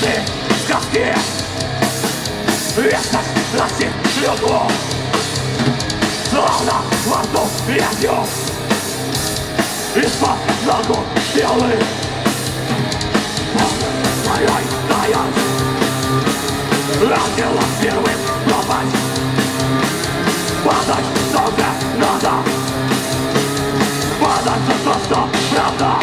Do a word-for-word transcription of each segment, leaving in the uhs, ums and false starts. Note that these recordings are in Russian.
вместе сказки. Вечность растит люту, словно во рту ветью. Из-под ногу белый моей стоять. Ангела первым пропасть. Падать только надо. Падать за то, что правда.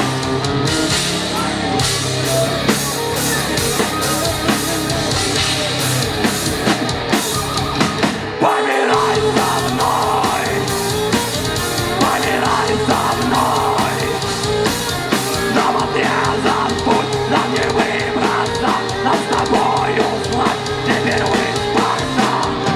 Помирай со мной. Помирай со мной. Нам отрезан путь, нам не выбраться. Нам с тобою слать теперь выспаться.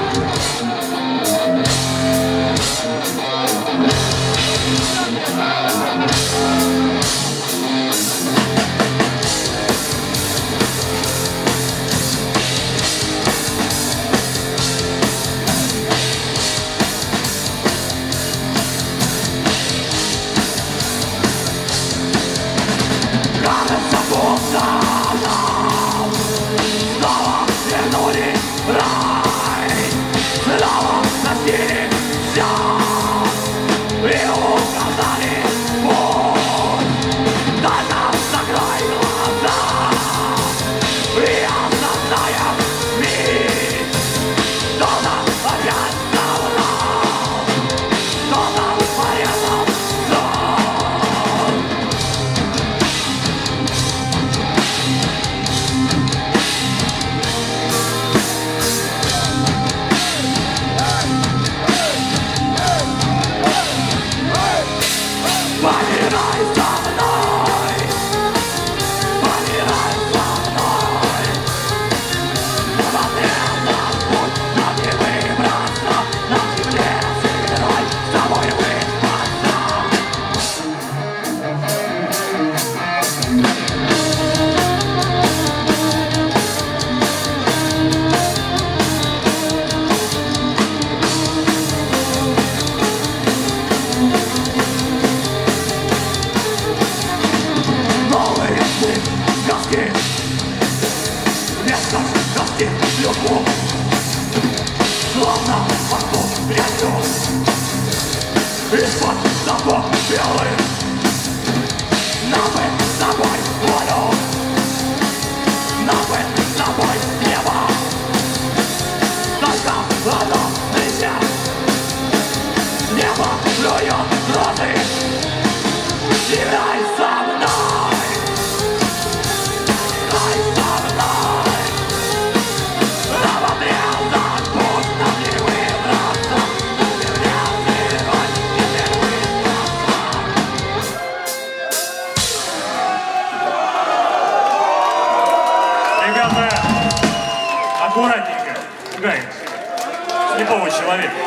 Кажется, будто нам снова вернули рай. Снова настигли все и указали путь. Дай нам закрой глаза и осознаем миг. Кто нам опять соврал, кто нам порезал сон. Помирай со мной. Помирай со мной. Нам отрезан путь, нам не выбраться. Нам земле сыграть, с тобой выспаться. Новые сны, сказки. Вместо сказки любовь. Словно во рту грязью. Из-под сапог белых. Нам бы с тобой волю. Нам бы с тобой небо. Только одно нельзя. Небо плюет розы. Играй со мной. Играй со мной. Нам отрезан путь, нам не выбраться. Нам земля сырой, теперь выспаться. Ребята, аккуратненько, пугаем слепого человека.